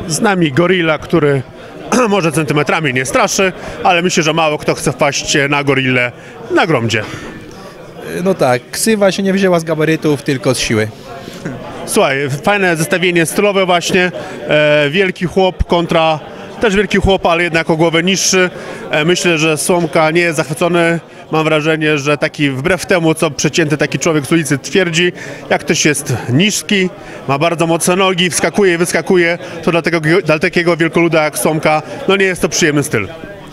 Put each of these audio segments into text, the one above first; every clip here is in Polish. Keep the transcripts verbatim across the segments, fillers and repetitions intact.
Z nami gorilla, który może centymetrami nie straszy, ale myślę, że mało kto chce wpaść na gorillę na Gromdzie. No tak, ksywa się nie wzięła z gabarytów, tylko z siły. Słuchaj, fajne zestawienie stylowe właśnie, e, wielki chłop kontra też wielki chłop, ale jednak o głowę niższy. E, myślę, że Słomka nie jest zachwycony. Mam wrażenie, że taki wbrew temu, co przecięty taki człowiek z ulicy twierdzi, jak ktoś jest niski, ma bardzo mocne nogi, wskakuje i wyskakuje, to dla, tego, dla takiego wielkoluda jak Słomka, no nie jest to przyjemny styl.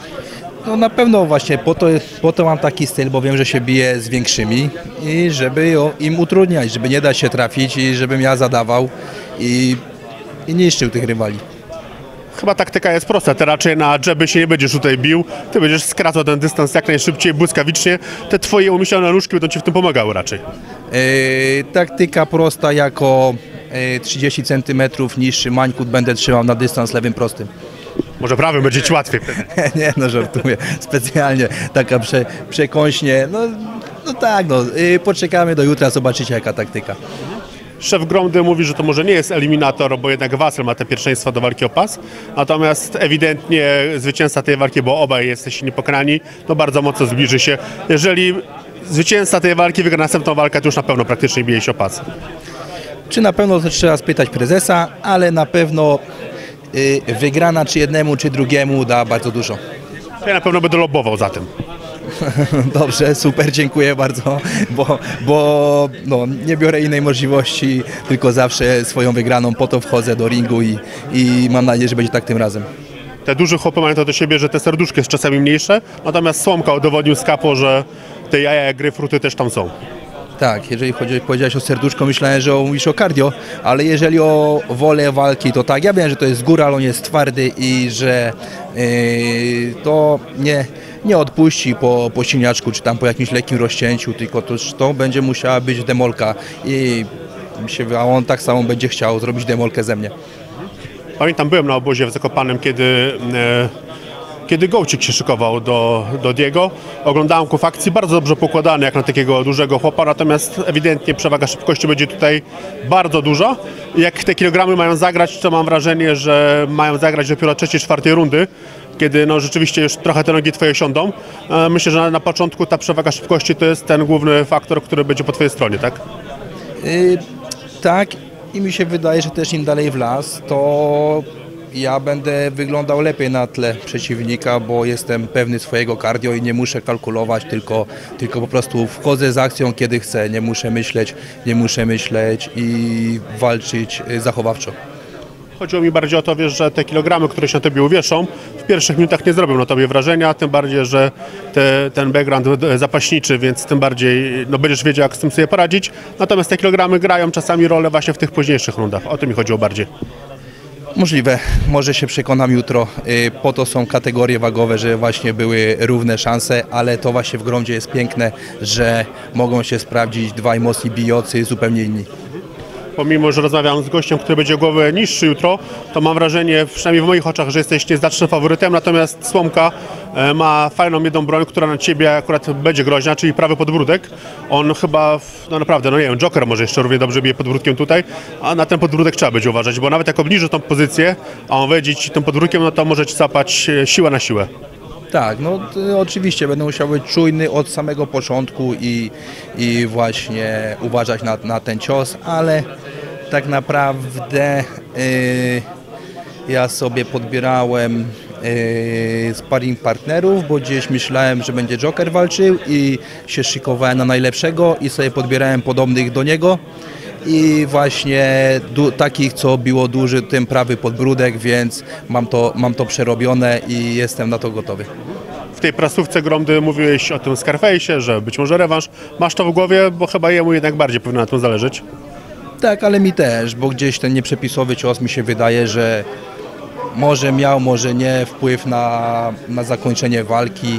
No na pewno właśnie po to, po to mam taki styl, bo wiem, że się biję z większymi i żeby im utrudniać, żeby nie dać się trafić i żebym ja zadawał i, i niszczył tych rywali. Chyba taktyka jest prosta, ty raczej na dżeby się nie będziesz tutaj bił, ty będziesz skracał ten dystans jak najszybciej, błyskawicznie, te twoje umyślone nóżki będą ci w tym pomagały raczej. Yy, taktyka prosta, jako yy, trzydzieści centymetrów niższy mańkut będę trzymał na dystans lewym prostym. Może prawym będzie ci łatwiej. Nie, no żartuję, specjalnie taka prze, przekąśnie, no, no tak, no, yy, poczekamy do jutra, zobaczycie jaka taktyka. Szef Gromdy mówi, że to może nie jest eliminator, bo jednak Wasyl ma te pierwszeństwa do walki o pas, natomiast ewidentnie zwycięzca tej walki, bo obaj jesteście niepokonani, no bardzo mocno zbliży się. Jeżeli zwycięzca tej walki wygra następną walkę, to już na pewno praktycznie bije się o pas. Czy na pewno to trzeba spytać prezesa, ale na pewno yy, wygrana czy jednemu, czy drugiemu da bardzo dużo. Ja na pewno będę lobbował za tym. Dobrze, super, dziękuję bardzo, bo, bo no, nie biorę innej możliwości, tylko zawsze swoją wygraną, po to wchodzę do ringu i, i mam nadzieję, że będzie tak tym razem. Te duże chłopy mają to do siebie, że te serduszki jest czasami mniejsze, natomiast Słomka udowodnił z kapo, że te jaja jak gryfruty też tam są. Tak, jeżeli chodzi, powiedziałeś o serduszko, myślałem, że mówisz o cardio, ale jeżeli o wolę walki, to tak, ja wiem, że to jest góral, on jest twardy i że yy, to nie... nie odpuści po, po silniaczku, czy tam po jakimś lekkim rozcięciu, tylko to, to będzie musiała być demolka i się, a on tak samo będzie chciał zrobić demolkę ze mnie. Pamiętam, byłem na obozie w Zakopanem, kiedy, e, kiedy Gołcik się szykował do, do Diego. Oglądałem ku akcji, bardzo dobrze pokładany jak na takiego dużego chłopa, natomiast ewidentnie przewaga szybkości będzie tutaj bardzo duża. I jak te kilogramy mają zagrać, to mam wrażenie, że mają zagrać dopiero trzeciej, czwartej rundy, kiedy no, rzeczywiście już trochę te nogi twoje siądą. Myślę, że na, na początku ta przewaga szybkości to jest ten główny faktor, który będzie po twojej stronie, tak? Yy, tak i mi się wydaje, że też im dalej w las, to ja będę wyglądał lepiej na tle przeciwnika, bo jestem pewny swojego cardio i nie muszę kalkulować, tylko, tylko po prostu wchodzę z akcją, kiedy chcę, nie muszę myśleć, nie muszę myśleć i walczyć zachowawczo. Chodziło mi bardziej o to, wiesz, że te kilogramy, które się na tobie uwieszą, w pierwszych minutach nie zrobią na tobie wrażenia, tym bardziej, że te, ten background zapaśniczy, więc tym bardziej no, będziesz wiedział, jak z tym sobie poradzić. Natomiast te kilogramy grają czasami rolę właśnie w tych późniejszych rundach. O to mi chodziło bardziej. Możliwe, może się przekonam jutro. Po to są kategorie wagowe, że właśnie były równe szanse, ale to właśnie w Gromdzie jest piękne, że mogą się sprawdzić dwaj mocni bijący, zupełnie inni. Pomimo, że rozmawiam z gościem, który będzie o głowę niższy jutro, to mam wrażenie, przynajmniej w moich oczach, że jesteś nieznacznym faworytem, natomiast Słomka ma fajną jedną broń, która na ciebie akurat będzie groźna, czyli prawy podbródek. On chyba, no naprawdę, no nie wiem, Joker może jeszcze równie dobrze bije podbródkiem tutaj, a na ten podbródek trzeba będzie uważać, bo nawet jak obniży tą pozycję, a on wejdzie ci tym podbródkiem, no to może ci zapać siłę na siłę. Tak, no oczywiście będę musiał być czujny od samego początku i, i właśnie uważać na, na ten cios, ale tak naprawdę yy, ja sobie podbierałem yy, sparring partnerów, bo gdzieś myślałem, że będzie Joker walczył i się szykowałem na najlepszego i sobie podbierałem podobnych do niego. I właśnie du, takich, co biło duży ten prawy podbródek, więc mam to, mam to przerobione i jestem na to gotowy. W tej prasówce Gromdy mówiłeś o tym Scarface'ie, że być może rewanż. Masz to w głowie, bo chyba jemu jednak bardziej powinno na tym zależeć. Tak, ale mi też, bo gdzieś ten nieprzepisowy cios mi się wydaje, że może miał, może nie wpływ na, na zakończenie walki.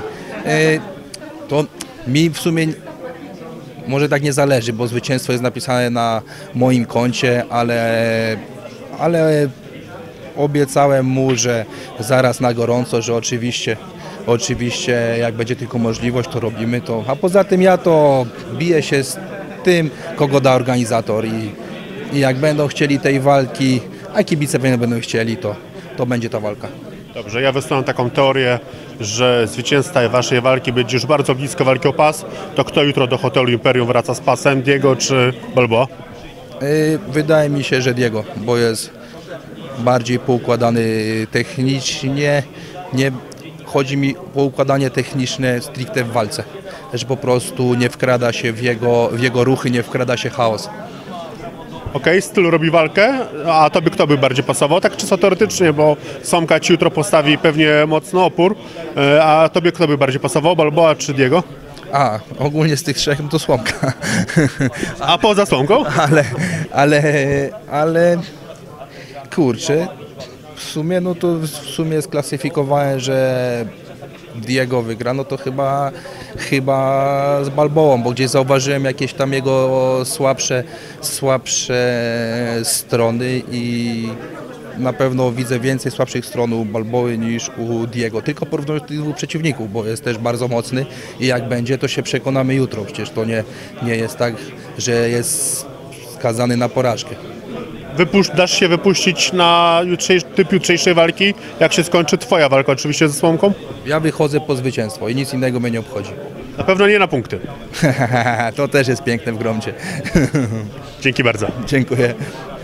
To mi w sumie może tak nie zależy, bo zwycięstwo jest napisane na moim koncie, ale, ale obiecałem mu, że zaraz na gorąco, że oczywiście, oczywiście jak będzie tylko możliwość, to robimy to. A poza tym ja to biję się z tym, kogo da organizator i, i jak będą chcieli tej walki a kibice będą chcieli, to, to będzie ta walka. Dobrze, ja wysunąłem taką teorię, że zwycięzca waszej walki będzie już bardzo blisko walki o pas. To kto jutro do hotelu Imperium wraca z pasem? Diego czy Balboa? Yy, Wydaje mi się, że Diego, bo jest bardziej poukładany technicznie. Nie chodzi mi o poukładanie techniczne stricte w walce, że po prostu nie wkrada się w jego, w jego ruchy, nie wkrada się chaos. Okej, styl robi walkę, a tobie kto by bardziej pasował? Tak czysto teoretycznie, bo Somka ci jutro postawi pewnie mocny opór, e, a tobie kto by bardziej pasował? Balboa czy Diego? A, ogólnie z tych trzech no to Słomka. A poza Somką? ale, ale, ale kurczę, w sumie no to w sumie sklasyfikowałem, że Diego wygra, no to chyba, chyba z Balboą, bo gdzieś zauważyłem jakieś tam jego słabsze, słabsze strony i na pewno widzę więcej słabszych stron u Balboły niż u Diego, tylko porównując tych dwóch przeciwników, bo jest też bardzo mocny i jak będzie, to się przekonamy jutro, przecież to nie, nie jest tak, że jest skazany na porażkę. Wypusz- dasz się wypuścić na jutrzejszy, typ jutrzejszej walki, jak się skończy twoja walka oczywiście ze Słomką? Ja wychodzę po zwycięstwo i nic innego mnie nie obchodzi. Na pewno nie na punkty. To też jest piękne w gromcie. Dzięki bardzo. Dziękuję.